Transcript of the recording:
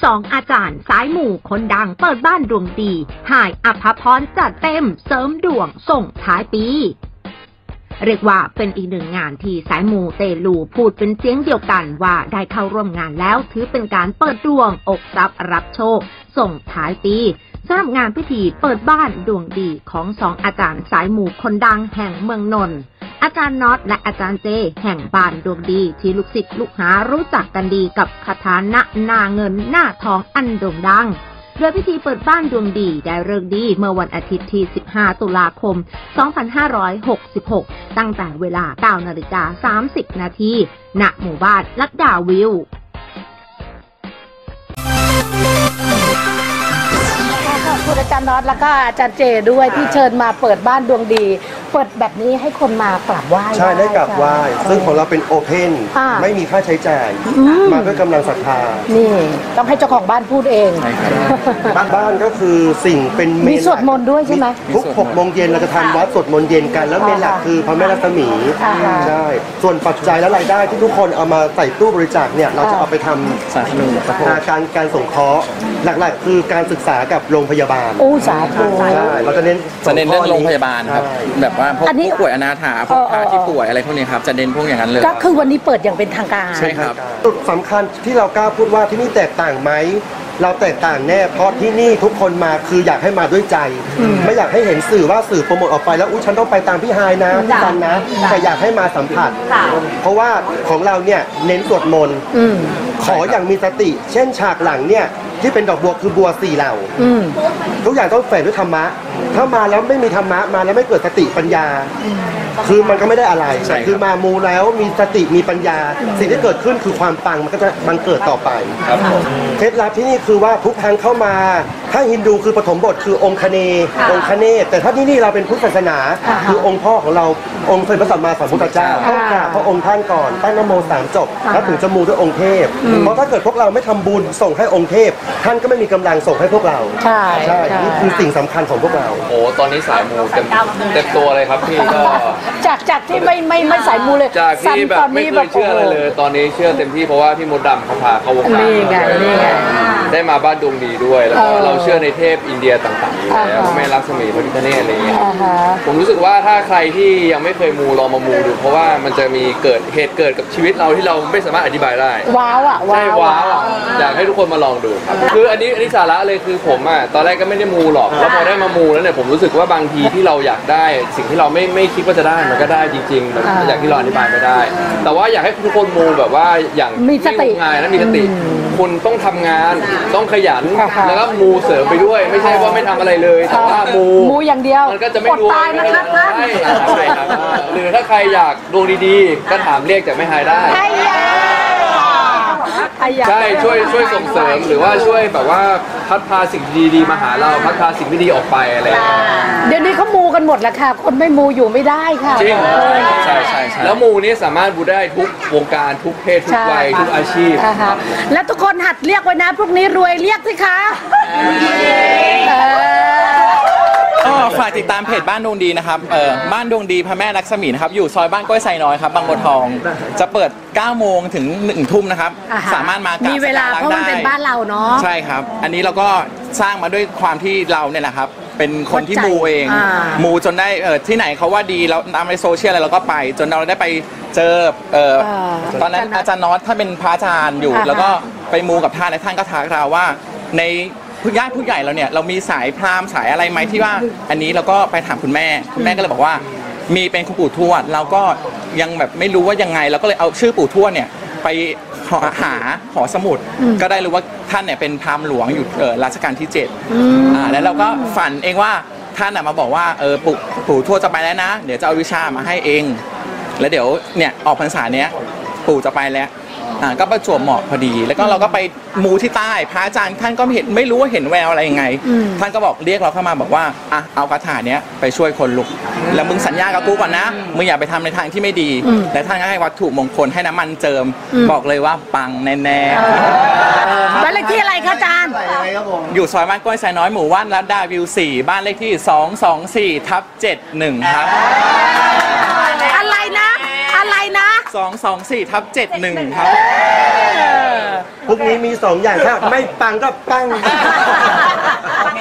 2 อาจารย์สายหมู่คนดังเปิดบ้านดวงดีหายอภพรจัดเต็มเสริมดวงส่งท้ายปีเรียกว่าเป็นอีกหนึ่งงานที่สายมูเตลูพูดเป็นเสียงเดียวกันว่าได้เข้าร่วมงานแล้วถือเป็นการเปิดดวงอกทรัพย์รับโชคส่งท้ายปีสำหรับงานพิธีเปิดบ้านดวงดีของ2 อาจารย์สายมูคนดังแห่งเมืองนนท์อาจารย์น็อตและอาจารย์เจแห่งบ้านดวงดีที่ลูกศิษย์ลูกหารู้จักกันดีกับคาถาหน้าเงินหน้าทองอันโด่งดังโดยพิธีเปิดบ้านดวงดีได้ฤกษ์ดีเมื่อวันอาทิตย์ที่ 15 ตุลาคม 2566 ตั้งแต่เวลา 9:30 น.ณ หมู่บ้านลัดดาวิวขอบคุณอาจารย์น็อตแล้วก็อาจารย์เจด้วยที่เชิญมาเปิดบ้านดวงดีเปิดแบบนี้ให้คนมากราบไหว้ใช่ได้กราบไหว้ซึ่งของเราเป็นโอเพนไม่มีค่าใช้จ่ายมาด้วยกำลังศรัทธานี่ต้องให้เจ้าของบ้านพูดเองบ้านก็คือสิ่งเป็นมีสวดมนต์ด้วยใช่ไหมทุก6 โมงเย็นเราจะทำวัดสวดมนต์เย็นกันแล้วเมนหลักคือพระแม่รัศมีใช่ส่วนปัจจัยและรายได้ที่ทุกคนเอามาใส่ตู้บริจาคเนี่ยเราจะเอาไปทำการสงเคราะห์หลักๆคือการศึกษากับโรงพยาบาลสาธุใช่เราจะเน้นเรื่องโรงพยาบาลครับแบบว่าพวกผู้ป่วยอนาถาพวกที่ป่วยอะไรพวกนี้ครับจะเน้นพวกอย่างนั้นเลยก็คือวันนี้เปิดอย่างเป็นทางการใช่ครับจุดสำคัญที่เรากล้าพูดว่าที่นี่แตกต่างไหมเราแตกต่างแน่เพราะที่นี่ทุกคนมาคืออยากให้มาด้วยใจไม่อยากให้เห็นสื่อว่าสื่อโปรโมทออกไปแล้วฉันต้องไปตามพี่ไฮนะพี่ตันนะแต่อยากให้มาสัมผัสเพราะว่าของเราเนี่ยเน้นสวดมนต์ขออย่างมีสติเช่นฉากหลังเนี่ยที่เป็นดอกบัวคือบัว4 เหล่าทุกอย่างต้องแฝงด้วยธรรมะถ้ามาแล้วไม่มีธรรมะมาแล้วไม่เกิดสติปัญญาคือมันก็ไม่ได้อะไรคือมามูแล้วมีสติมีปัญญาสิ่งที่เกิดขึ้นคือความปังมันก็จะบังเกิดต่อไปเคล็ดลับที่นี่คือว่าทุกครั้งเข้ามาถ้าฮินดูคือปฐมบทคือองค์คเนแต่ถ้าที่นี่เราเป็นพุทธศาสนาคือองค์พ่อของเราองค์เป็นพระสัมมาสัมพุทธเจ้าต้องกราบพระองค์ท่านก่อนตั้งนะโม3 จบแล้วถึงจะมูด้วยองค์เทพเพราะถ้าเกิดพวกเราไม่ทำบุญส่งให้องค์เทพท่านก็ไม่มีกำลังส่งให้พวกเราใช่นี่คือสิ่งสำคัญของพวกเราโอ้ตอนนี้สายมูเต็มตัวเลยครับพี่ก็จากที่ไม่สายมูเลยจากที่แบบไม่เคยเชื่ออะไรเลยตอนนี้เชื่อเต็มที่เพราะว่าพี่มดดำเขาพาเข้าวงการได้มาบ้านดวงดีด้วยแล้วก็เราเชื่อในเทพอินเดียต่างๆแล้วแม่ลักษมีพระพิฆเนศอะไรอย่างเงี้ยผมรู้สึกว่าถ้าใครที่ยังไม่เคยมูลองมามูดูเพราะว่ามันจะมีเหตุเกิดกับชีวิตเราที่เราไม่สามารถอธิบายได้ว้าวอ่ะใช่ว้าวอยากให้ทุกคนมาลองดูครับคืออันนี้สาระเลยคือผมอ่ะตอนแรกก็ไม่ได้มูหรอกแล้วพอได้มามูแล้วเนี่ยผมรู้สึกว่าบางทีที่เราอยากได้สิ่งที่เราไม่คิดว่าจะได้มันก็ได้จริงๆแบบอย่างที่เราอธิบายไม่ได้แต่ว่าอยากให้ทุกคนมูแบบว่าอย่างมีสติงานและมีสติคุณต้องทำงานต้องขยันแล้วก็มูเสริมไปด้วยไม่ใช่ว่าไม่ทำอะไรเลยแต่ว่ามูอย่างเดียวมันก็จะไม่รวยนะครับใช่ครับหรือถ้าใครอยากดวงดีๆก็ถามเรียกจากแม่ไฮได้ใช่ช่วยส่งเสริมหรือว่าช่วยแบบว่าพัดพาสิ่งดีๆมาหาเราพัดพาสิ่งไม่ดีออกไปอะไรเดี๋ยวนี้เขามูกันหมดแล้วค่ะคนไม่มูอยู่ไม่ได้ค่ะจริงใช่แล้วมูนี้สามารถมูได้ทุกวงการทุกเพศทุกวัยทุกอาชีพและทุกคนหัดเรียกไว้นะพรุ่งนี้รวยเรียกสิคะฝากติดตามเพจบ้านดวงดีนะครับบ้านดวงดีพระแม่ลักษมีนะครับอยู่ซอยบ้านก้อยไซน้อยครับบางบัวทองจะเปิด 9 โมงถึง 1 ทุ่มนะครับสามารถมากราบมีเวลาเพราะมันเป็นบ้านเราเนาะใช่ครับอันนี้เราก็สร้างมาด้วยความที่เราเนี่ยแหละครับเป็นคนที่มูเองมูจนได้ที่ไหนเขาว่าดีแล้วตามในโซเชียลอะไรเราก็ไปจนเราได้ไปเจอตอนนั้นอาจารย์น็อตท่านเป็นพระอาจารย์อยู่แล้วก็ไปมูกับท่านและท่านก็ทักเราว่าในผู้ใหญ่เราเนี่ยเรามีสายพราหมณ์สายอะไรไหมที่ว่าอันนี้เราก็ไปถามคุณแม่ก็เลยบอกว่ามีเป็นคุณปู่ทวดเราก็ยังแบบไม่รู้ว่ายังไงเราก็เลยเอาชื่อปู่ทวดเนี่ยไปหาหอสมุดก็ได้รู้ว่าท่านเนี่ยเป็นพราหมณ์หลวงอยู่รัชกาลที่7แล้วเราก็ฝันเองว่าท่านมาบอกว่าปู่ทวดจะไปแล้วนะเดี๋ยวจะเอาวิชามาให้เองแล้วเดี๋ยวเนี่ยออกพรรษาเนี้ยปู่จะไปแล้วก็ประจวบเหมาะพอดีแล้วก็เราก็ไปมูที่ใต้พระอาจารย์ท่านก็ไม่รู้ว่าเห็นแววอะไรยังไงท่านก็บอกเรียกเราเข้ามาบอกว่าเอาคาถาเนี้ยไปช่วยคนลุกแล้วมึงสัญญากับกูก่อนนะมึงอย่าไปทำในทางที่ไม่ดีและท่านก็ให้วัตถุมงคลให้น้ำมันเจิมบอกเลยว่าปังแน่ๆบ้านเลขที่อะไรคะอาจารย์อยู่ซอยบ้านก้อยไซน้อยหมู่บ้านลัดดาวิว4บ้านเลขที่224/71ครับอะไรนะ224/71ครับพวกนี้มี2 อย่างถ้าไม่ปังก็ปังไป